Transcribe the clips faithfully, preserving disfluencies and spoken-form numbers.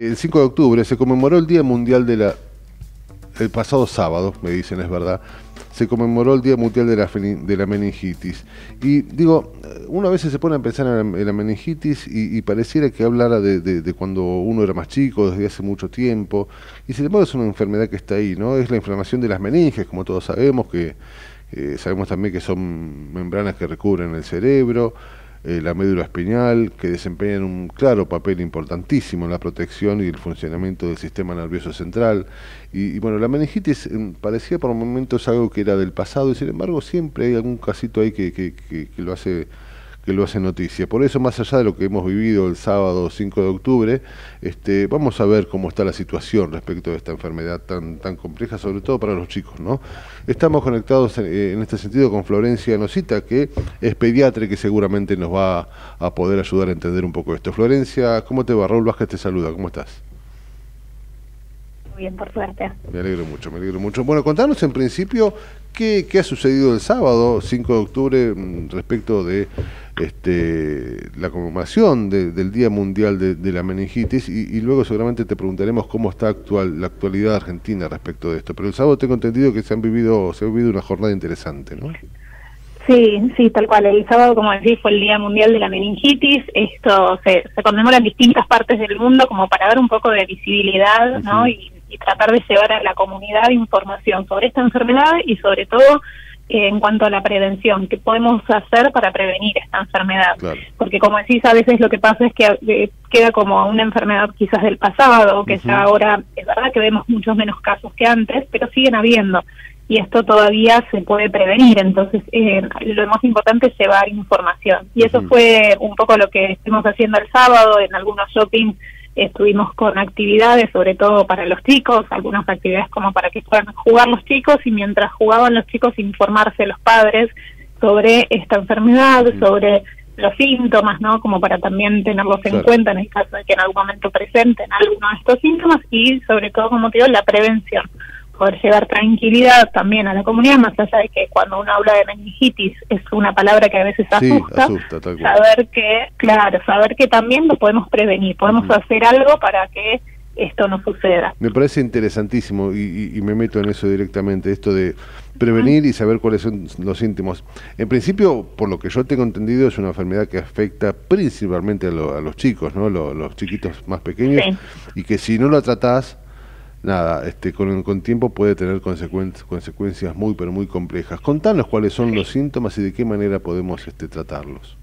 El cinco de octubre se conmemoró el Día Mundial de la... El pasado sábado, me dicen, es verdad, se conmemoró el Día Mundial de la, de la Meningitis. Y digo, uno a veces se pone a pensar en la, en la meningitis y, y pareciera que hablara de, de, de cuando uno era más chico, desde hace mucho tiempo. Y sin embargo es una enfermedad que está ahí, ¿no? Es la inflamación de las meninges, como todos sabemos, que eh, sabemos también que son membranas que recubren el cerebro, Eh, la médula espinal, que desempeñan un claro papel importantísimo en la protección y el funcionamiento del sistema nervioso central. Y, y bueno, la meningitis eh, parecía por momentos algo que era del pasado, y sin embargo siempre hay algún casito ahí que, que, que, que lo hace que lo hace noticia. Por eso, más allá de lo que hemos vivido el sábado cinco de octubre, este, vamos a ver cómo está la situación respecto de esta enfermedad tan, tan compleja, sobre todo para los chicos, ¿no? Estamos conectados en, en este sentido con Florencia Nosita, que es pediatra y que seguramente nos va a poder ayudar a entender un poco esto. Florencia, ¿cómo te va? Raúl Vázquez te saluda, ¿cómo estás? Muy bien, por suerte. Me alegro mucho, me alegro mucho. Bueno, contanos en principio qué, qué ha sucedido el sábado cinco de octubre respecto de este, la conmemoración de, del Día Mundial de, de la Meningitis, y, y luego seguramente te preguntaremos cómo está actual la actualidad argentina respecto de esto. Pero el sábado tengo entendido que se han vivido, se ha vivido una jornada interesante, ¿no? Sí, sí, tal cual. El sábado, como decís, fue el Día Mundial de la Meningitis. Esto se, se conmemora en distintas partes del mundo como para dar un poco de visibilidad, ¿no? Uh-huh. y, y tratar de llevar a la comunidad información sobre esta enfermedad y sobre todo eh, en cuanto a la prevención, qué podemos hacer para prevenir esta enfermedad. Claro. Porque como decís, a veces lo que pasa es que eh, queda como una enfermedad quizás del pasado, que uh-huh. ya ahora es verdad que vemos muchos menos casos que antes, pero siguen habiendo. Y esto todavía se puede prevenir, entonces eh, lo más importante es llevar información. Y eso uh-huh. fue un poco lo que estuvimos haciendo el sábado. En algunos shopping estuvimos con actividades, sobre todo para los chicos, algunas actividades como para que puedan jugar los chicos, y mientras jugaban los chicos informarse los padres sobre esta enfermedad, uh-huh. sobre los síntomas, ¿no? Como para también tenerlos claro. en cuenta en el caso de que en algún momento presenten alguno de estos síntomas, y sobre todo, como te digo, la prevención. Poder llevar tranquilidad también a la comunidad, más allá de que cuando uno habla de meningitis es una palabra que a veces asusta, sí, asusta tal cual. saber que, claro, saber que también lo podemos prevenir, podemos uh-huh. hacer algo para que esto no suceda. Me parece interesantísimo y, y, y me meto en eso directamente, esto de prevenir uh-huh. y saber cuáles son los síntomas. En principio, por lo que yo tengo entendido, es una enfermedad que afecta principalmente a, lo, a los chicos, ¿no? Los, los chiquitos más pequeños, sí. y que si no lo tratás, nada, este, con, con tiempo puede tener consecuen, consecuencias muy, pero muy complejas. Contanos cuáles son sí. los síntomas y de qué manera podemos este, tratarlos.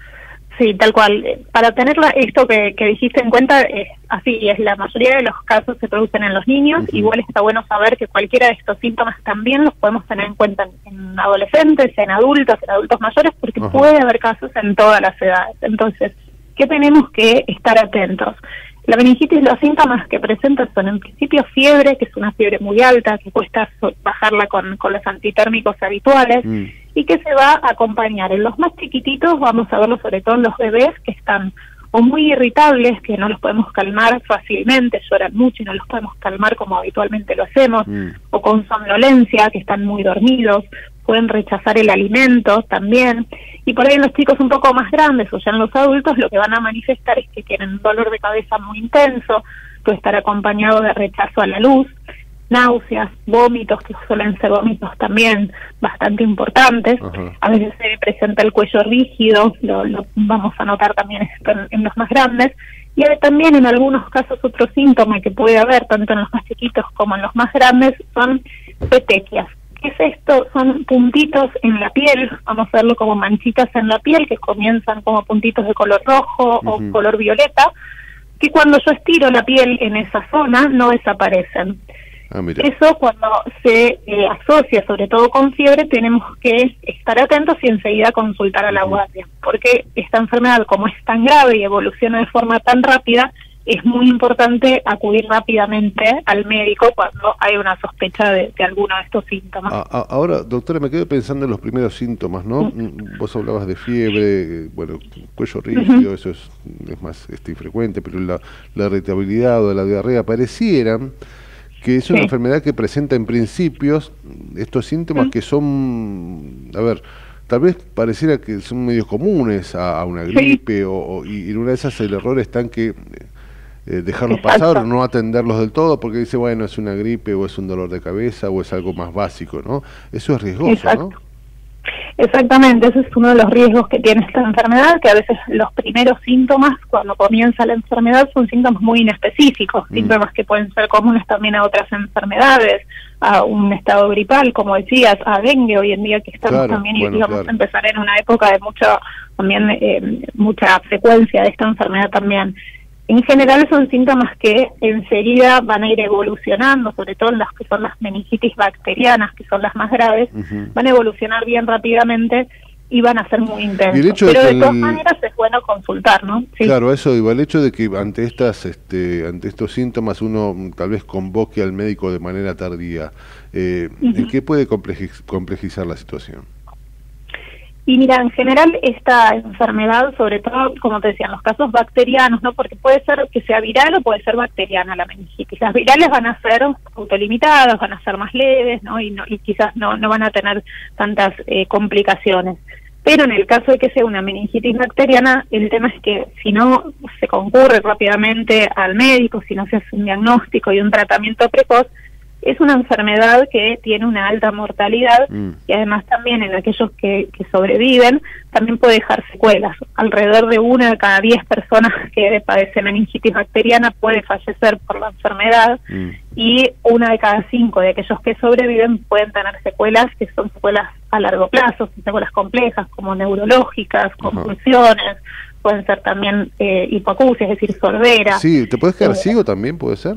Sí, tal cual. Para tener esto que, que dijiste en cuenta, es así es, la mayoría de los casos se producen en los niños. Uh-huh. Igual está bueno saber que cualquiera de estos síntomas también los podemos tener en cuenta en, en adolescentes, en adultos, en adultos mayores, porque uh-huh. puede haber casos en todas las edades. Entonces, ¿qué tenemos que estar atentos? La meningitis, los síntomas que presenta son en principio fiebre, que es una fiebre muy alta, que cuesta bajarla con, con los antitérmicos habituales, mm. y que se va a acompañar. En los más chiquititos vamos a verlo sobre todo en los bebés que están o muy irritables, que no los podemos calmar fácilmente, lloran mucho y no los podemos calmar como habitualmente lo hacemos, mm. o con somnolencia, que están muy dormidos, pueden rechazar el alimento también. Y por ahí en los chicos un poco más grandes o ya en los adultos lo que van a manifestar es que tienen un dolor de cabeza muy intenso, puede estar acompañado de rechazo a la luz, náuseas, vómitos, que suelen ser vómitos también bastante importantes. Uh-huh. A veces se presenta el cuello rígido, lo, lo vamos a notar también esto en, en los más grandes. Y hay también en algunos casos otro síntoma que puede haber tanto en los más chiquitos como en los más grandes son petequias. ¿Qué es esto? Son puntitos en la piel, vamos a verlo como manchitas en la piel que comienzan como puntitos de color rojo uh-huh. o color violeta, que cuando yo estiro la piel en esa zona no desaparecen. Ah, eso cuando se eh, asocia sobre todo con fiebre tenemos que estar atentos y enseguida consultar a la guardia, porque esta enfermedad, como es tan grave y evoluciona de forma tan rápida, es muy importante acudir rápidamente al médico cuando hay una sospecha de, de alguno de estos síntomas. A, a, ahora, doctora, me quedo pensando en los primeros síntomas, ¿no? Uh-huh. Vos hablabas de fiebre, bueno, cuello rígido, uh-huh. eso es, es más este, infrecuente, pero la, la irritabilidad o la diarrea parecieran que es una sí. enfermedad que presenta en principios estos síntomas uh-huh. que son, a ver, tal vez pareciera que son medios comunes a, a una gripe, sí. o, o, y en una de esas el error está en que eh, dejarlos Exacto. pasar o no atenderlos del todo porque dice, bueno, es una gripe o es un dolor de cabeza o es algo más básico, ¿no? Eso es riesgoso, Exacto. ¿no? Exactamente, ese es uno de los riesgos que tiene esta enfermedad, que a veces los primeros síntomas, cuando comienza la enfermedad, son síntomas muy inespecíficos, mm. síntomas que pueden ser comunes también a otras enfermedades, a un estado gripal, como decías, a dengue hoy en día, que estamos claro, también, bueno, y vamos claro. a empezar en una época de mucha, también eh, mucha frecuencia de esta enfermedad también. En general son síntomas que enseguida van a ir evolucionando, sobre todo en las que son las meningitis bacterianas, que son las más graves, uh-huh. van a evolucionar bien rápidamente y van a ser muy intensos. El hecho Pero de, de el... todas maneras es bueno consultar, ¿no? Sí. Claro, eso digo, el hecho de que ante estas, este, ante estos síntomas uno tal vez convoque al médico de manera tardía, eh, uh-huh. ¿en qué puede complejiz- complejizar la situación? Y mira, en general esta enfermedad, sobre todo, como te decía, en los casos bacterianos, ¿no? Porque puede ser que sea viral o puede ser bacteriana la meningitis. Las virales van a ser autolimitadas, van a ser más leves, ¿no? Y, no, y quizás no, no van a tener tantas eh, complicaciones. Pero en el caso de que sea una meningitis bacteriana, el tema es que si no se concurre rápidamente al médico, si no se hace un diagnóstico y un tratamiento precoz, es una enfermedad que tiene una alta mortalidad mm. y además también en aquellos que, que sobreviven también puede dejar secuelas. Alrededor de una de cada diez personas que padece meningitis bacteriana puede fallecer por la enfermedad mm. y una de cada cinco de aquellos que sobreviven pueden tener secuelas que son secuelas a largo plazo, secuelas complejas como neurológicas, convulsiones, uh-huh. pueden ser también eh, hipoacusia, es decir, sordera. Sí, ¿te puedes quedar eh, ciego también, puede ser?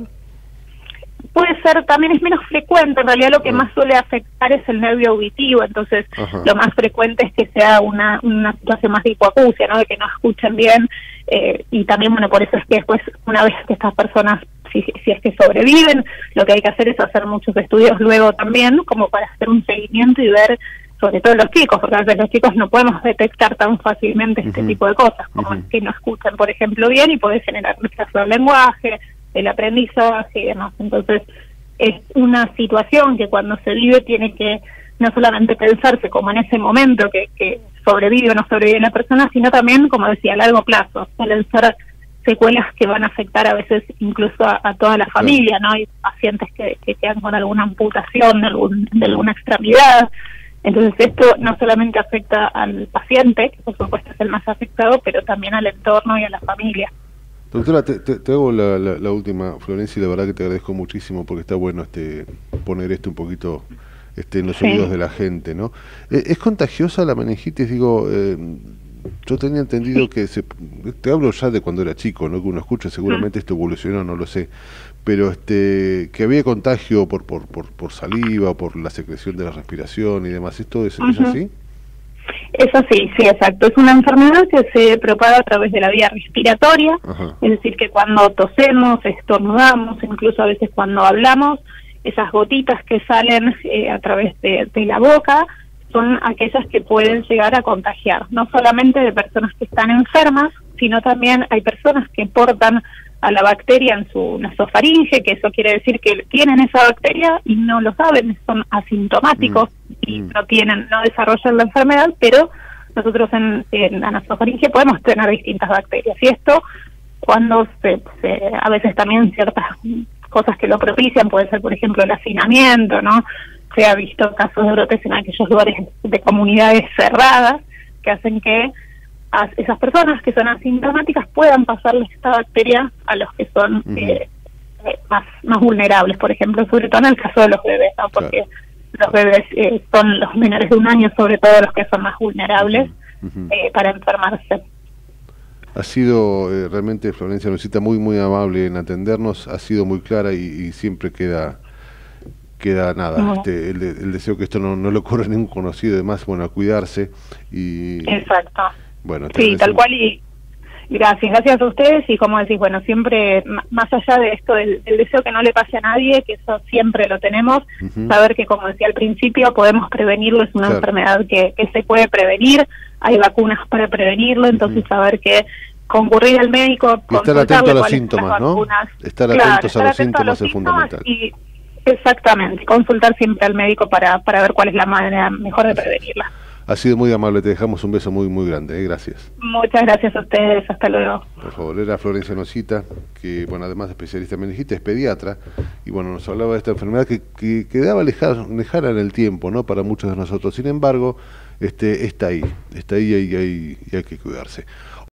Puede ser, también es menos frecuente, en realidad lo que uh-huh. más suele afectar es el nervio auditivo, entonces uh-huh. lo más frecuente es que sea una, una situación más de hipoacusia, ¿no? De que no escuchen bien, eh, y también, bueno, por eso es que después, una vez que estas personas, si, si es que sobreviven, lo que hay que hacer es hacer muchos estudios luego también, como para hacer un seguimiento y ver, sobre todo los chicos, porque a veces los chicos no podemos detectar tan fácilmente este uh-huh. tipo de cosas, como uh-huh. que no escuchan, por ejemplo, bien y puede generar retraso del lenguaje, el aprendizaje y demás. Entonces es una situación que cuando se vive tiene que no solamente pensarse como en ese momento que, que sobrevive o no sobrevive la persona, sino también, como decía, a largo plazo, suelen ser secuelas que van a afectar a veces incluso a, a toda la familia, ¿no? Hay pacientes que, que quedan con alguna amputación de, algún, de alguna extremidad. Entonces esto no solamente afecta al paciente, que por supuesto es el más afectado, pero también al entorno y a la familia. Doctora, te, te, te hago la, la, la última, Florencia, y la verdad que te agradezco muchísimo porque está bueno este poner esto un poquito este, en los sí. oídos de la gente, ¿no? Eh, ¿Es contagiosa la meningitis? Digo, eh, yo tenía entendido sí. que, se, te hablo ya de cuando era chico, ¿no? Que uno escucha, seguramente mm. esto evolucionó, no lo sé, pero este que había contagio por, por, por, por saliva, por la secreción de la respiración y demás. ¿Esto es, uh-huh. es así? Eso sí, sí, exacto. Es una enfermedad que se propaga a través de la vía respiratoria, Ajá. es decir, que cuando tosemos, estornudamos, incluso a veces cuando hablamos, esas gotitas que salen eh, a través de, de la boca son aquellas que pueden llegar a contagiar, no solamente de personas que están enfermas, sino también hay personas que portan a la bacteria en su nasofaringe, que eso quiere decir que tienen esa bacteria y no lo saben, son asintomáticos mm. y no tienen, no desarrollan la enfermedad, pero nosotros en, en la nasofaringe podemos tener distintas bacterias. Y esto, cuando se, se a veces también ciertas cosas que lo propician, puede ser por ejemplo el hacinamiento, ¿no? Se ha visto casos de brotes en aquellos lugares de comunidades cerradas que hacen que a esas personas que son asintomáticas puedan pasarles esta bacteria a los que son uh-huh. eh, más más vulnerables, por ejemplo, sobre todo en el caso de los bebés, ¿no? Porque claro. los bebés eh, son los menores de un año, sobre todo los que son más vulnerables uh-huh. eh, para enfermarse. Ha sido eh, realmente, Florencia Nocita, muy muy amable en atendernos, ha sido muy clara y, y siempre queda queda nada, uh-huh. este, el, el deseo que esto no, no le ocurra a ningún conocido, además, bueno, a cuidarse y... Exacto. Bueno, sí, tal cual, y gracias, gracias a ustedes, y como decís, bueno, siempre, más allá de esto, del, del deseo que no le pase a nadie, que eso siempre lo tenemos, uh-huh. saber que, como decía al principio, podemos prevenirlo, es una claro. enfermedad que, que se puede prevenir, hay vacunas para prevenirlo, entonces uh-huh. saber que concurrir al médico, y estar atento a los síntomas, ¿no? Estar claro, atentos estar a los atento síntomas a los es síntomas fundamental. Y, exactamente, consultar siempre al médico para, para ver cuál es la manera mejor de prevenirla. Ha sido muy amable, te dejamos un beso muy, muy grande, ¿eh? Gracias. Muchas gracias a ustedes, hasta luego. Por favor, era Florencia Nosita, que, bueno, además de especialista en meningitis, es pediatra, y bueno, nos hablaba de esta enfermedad que, que quedaba lejana, lejana en el tiempo, ¿no?, para muchos de nosotros. Sin embargo, este, está ahí, está ahí y hay, y hay, y hay que cuidarse.